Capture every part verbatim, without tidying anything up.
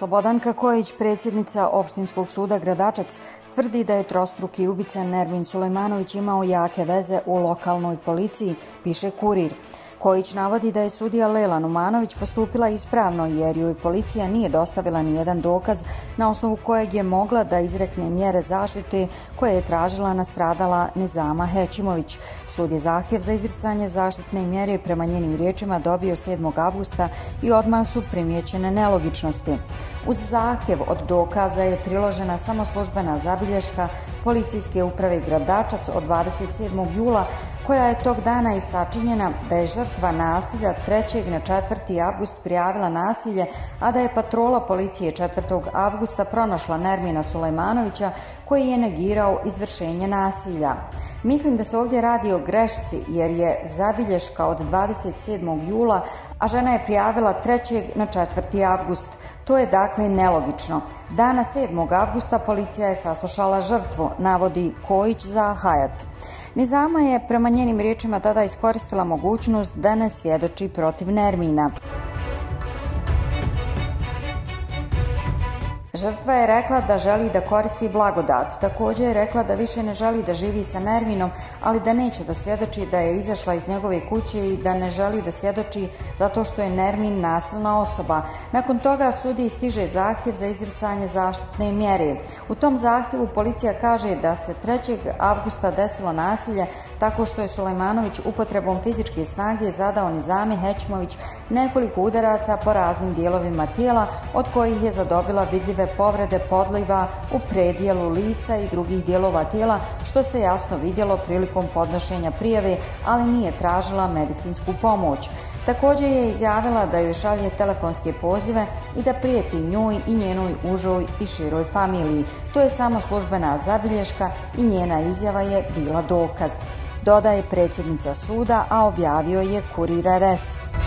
Slobodanka Kojić, predsjednica Opštinskog suda Gradačac, tvrdi da je trostruki ubica Nermin Sulejmanović imao jake veze u lokalnoj policiji, piše Kurir. Kojić navodi da je sudija Lela Numanović postupila ispravno jer joj policija nije dostavila ni jedan dokaz na osnovu kojeg je mogla da izrekne mjere zaštite koje je tražila nastradala Nizama Hećimović. Sud je zahtjev za izricanje zaštitne mjere prema njenim riječima dobio sedmog avgusta i odmah su primijećene nelogičnosti. Uz zahtjev od dokaza je priložena samo službena zabilješka Policijske uprave Gradačac od dvadeset sedmog jula koja je tog dana i sačinjena da je žrtva nasilja trećeg na četvrti avgust prijavila nasilje, a da je patrola policije četvrtog avgusta pronašla Nermina Sulejmanovića koji je negirao izvršenje nasilja. Mislim da se ovdje radi o grešci jer je zabilješka od dvadeset sedmog jula, a žena je prijavila trećeg na četvrti avgust. To je dakle nelogično. Dana sedmog avgusta policija je saslušala žrtvu, navodi Kojić za Hayat. Nizama je prema njenim riječima tada iskoristila mogućnost da ne svjedoči protiv Nermina. Žrtva je rekla da želi da koristi blagodat. Također je rekla da više ne želi da živi sa Nerminom, ali da neće da svjedoči da je izašla iz njegove kuće i da ne želi da svjedoči zato što je Nermin nasilna osoba. Nakon toga sudiji stiže zahtjev za izricanje zaštitne mjere. U tom zahtjevu policija kaže da se trećeg avgusta desilo nasilje tako što je Sulejmanović upotrebom fizičke snage zadao Nizami Hećimović nekoliko udaraca po raznim dijelovima tijela, od kojih je zadobila vidljive povrede podliva u predijelu lica i drugih dijelova tijela, što se jasno vidjelo prilikom podnošenja prijave, ali nije tražila medicinsku pomoć. Također je izjavila da joj šalje telefonske pozive i da prijeti njoj i njenoj užoj i široj familiji. To je samo službena zabilješka i njena izjava je bila dokaz, dodaje predsjednica suda, a objavio je Kurir R S.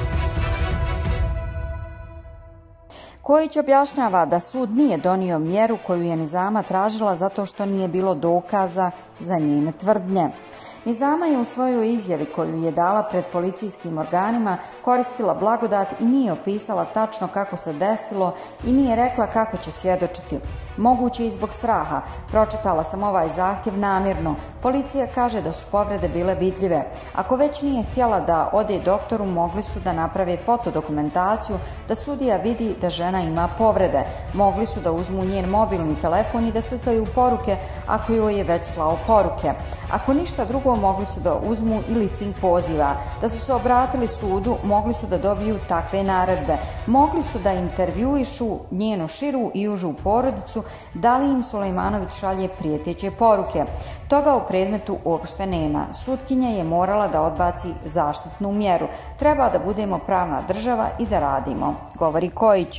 Kojić objašnjava da sud nije donio mjeru koju je Nizama tražila zato što nije bilo dokaza za njene tvrdnje. Nizama je u svojoj izjavi koju je dala pred policijskim organima koristila blagodat i nije opisala tačno kako se desilo i nije rekla kako će svjedočiti. Moguće i zbog straha. Pročitala sam ovaj zahtjev namjerno. Policija kaže da su povrede bile vidljive. Ako već nije htjela da ode doktoru, mogli su da naprave fotodokumentaciju, da sudija vidi da žena ima povrede. Mogli su da uzmu njen mobilni telefon i da slikaju poruke ako joj je već slao poruke. Ako ništa drugo, mogli su da uzmu i listing poziva. Da su se obratili sudu, mogli su da dobiju takve naredbe. Mogli su da intervjuišu njenu širu i užu porodicu, da li im Sulejmanović šalje prijeteće poruke. Toga u predmetu uopšte nema. Sutkinja je morala da odbaci zaštitnu mjeru. Treba da budemo pravna država i da radimo, govori Kojić.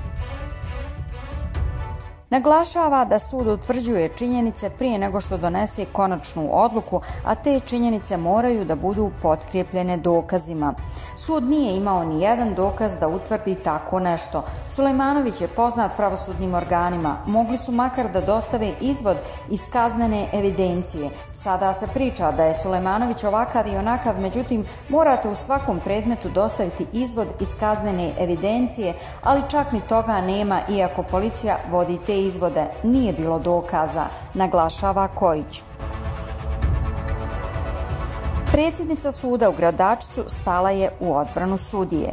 Naglašava da sud utvrđuje činjenice prije nego što donese konačnu odluku, a te činjenice moraju da budu potkrijepljene dokazima. Sud nije imao ni jedan dokaz da utvrdi tako nešto. Sulejmanović je poznat pravosudnim organima. Mogli su makar da dostave izvod iz kaznene evidencije. Sada se priča da je Sulejmanović ovakav i onakav, međutim morate u svakom predmetu dostaviti izvod iz kaznene evidencije, ali čak ni toga nema iako policija vodi te izvode. Nije bilo dokaza, naglašava Kojić. Predsjednica suda u Gradačcu stala je u odbranu sudije.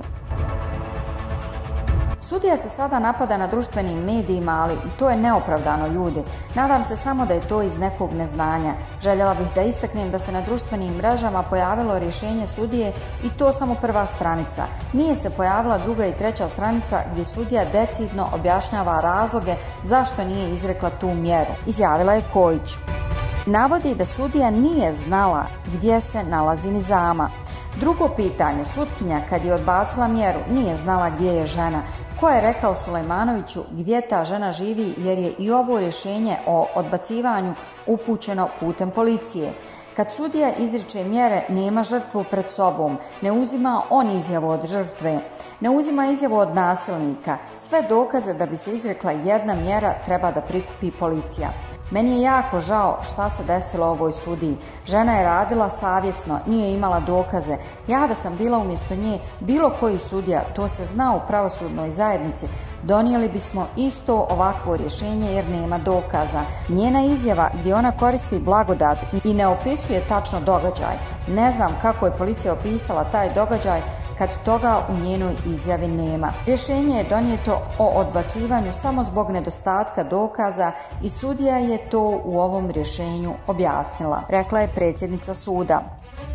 Sudija se sada napada na društvenim medijima, ali to je neopravdano, ljudi. Nadam se samo da je to iz nekog neznanja. Željela bih da istaknem da se na društvenim mrežama pojavilo rješenje sudije i to samo prva stranica. Nije se pojavila druga i treća stranica gdje sudija decidno objašnjava razloge zašto nije izrekla tu mjeru, izjavila je Kojić. Navodi da sudija nije znala gdje se nalazi Nizama. Drugo pitanje, sutkinja kad je odbacila mjeru nije znala gdje je žena. Ko je rekao Sulejmanoviću gdje ta žena živi jer je i ovo rješenje o odbacivanju upućeno putem policije. Kad sudija izriče mjere, nema žrtvu pred sobom, ne uzima on izjavu od žrtve, ne uzima izjavu od nasilnika. Sve dokaze da bi se izrekla jedna mjera treba da prikupi policija. Meni je jako žao šta se desilo ovoj sudiji. Žena je radila savjesno, nije imala dokaze. Ja da sam bila umjesto nje bilo koji sudija, to se zna u pravosudnoj zajednici, donijeli bismo isto ovakvo rješenje jer nema dokaza. Njena izjava gdje ona koristi blagodat i ne opisuje tačno događaj. Ne znam kako je policija opisala taj događaj kad toga u njenoj izjavi nema. Rješenje je donijeto o odbacivanju samo zbog nedostatka dokaza i sudija je to u ovom rješenju objasnila, rekla je predsjednica suda.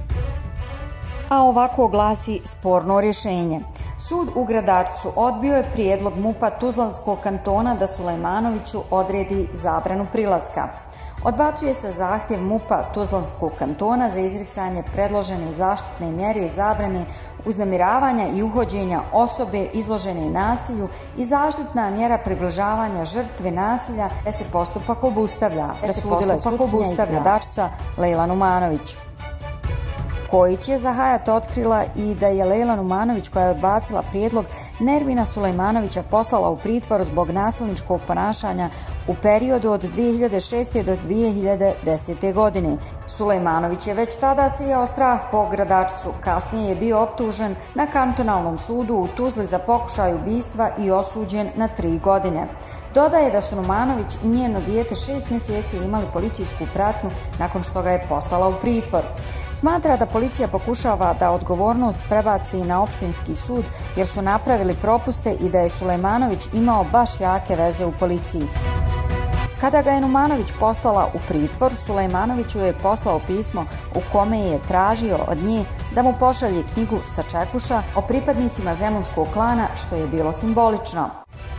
A ovako glasi sporno rješenje. Sud u Gradačcu odbio je prijedlog MUP-a Tuzlanskog kantona da Sulejmanoviću odredi zabranu prilaska. Odbacuje se zahtjev MUP-a Tuzlanskog kantona za izricanje predložene zaštitne mjere i zabrane uznemiravanja i uhođenja osobe izložene nasilju i zaštitna mjera približavanja žrtve nasilja da se postupak obustavlja. Presudila je sutkinja iz Gradačca Lejla Numanović. Kojić je za Hayat otkrila i da je Lejla Numanović, koja je odbacila prijedlog, Nermina Sulejmanovića poslala u pritvor zbog nasilničkog ponašanja u periodu od dvije hiljade šeste. do dvije hiljade desete. godine. Sulejmanović je već tada sijao strah po Gradačcu. Kasnije je bio optužen na kantonalnom sudu u Tuzli za pokušaj ubistva i osuđen na tri godine. Dodaje da su Numanović i njeno dijete šest mjeseci imali policijsku pratnju nakon što ga je poslala u pritvor. Smatra da policija pokušava da odgovornost prebaci na opštinski sud jer su napravili propuste i da je Sulejmanović imao baš jake veze u policiji. Kada ga je Numanović poslala u pritvor, Sulejmanoviću je poslao pismo u kome je tražio od nje da mu pošalje knjigu sa čekuša o pripadnicima zemunskog klana, što je bilo simbolično.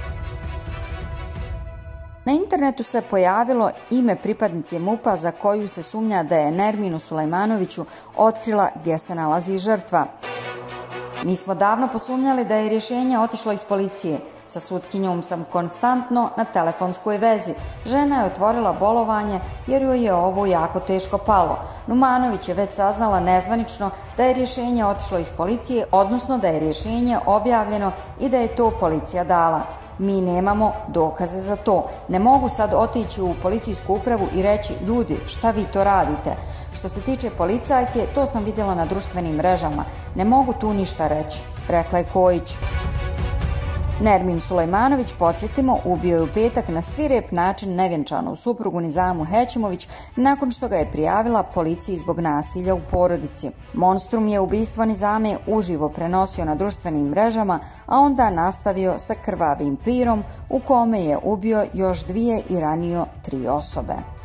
Na internetu se pojavilo ime pripadnice MUP-a za koju se sumnja da je Nerminu Sulejmanoviću otkrila gdje se nalazi žrtva. Mi smo davno posumnjali da je rješenje otišlo iz policije. Sa sutkinjom sam konstantno na telefonskoj vezi. Žena je otvorila bolovanje jer joj je ovo jako teško palo. Numanović je već saznala nezvanično da je rješenje otišlo iz policije, odnosno da je rješenje objavljeno i da je to policija dala. Mi nemamo dokaze za to. Ne mogu sad otići u policijsku upravu i reći ljudi šta vi to radite. Što se tiče policajke, to sam vidjela na društvenim mrežama. Ne mogu tu ništa reći, rekla je Kojić. Nermin Sulejmanović, podsjetimo, ubio je u petak na svirep način nevjenčanu suprugu Nizamu Hećimović nakon što ga je prijavila policiji zbog nasilja u porodici. Monstrum je ubistvo Nizame uživo prenosio na društvenim mrežama, a onda nastavio sa krvavim pirom u kome je ubio još dvije i ranio tri osobe.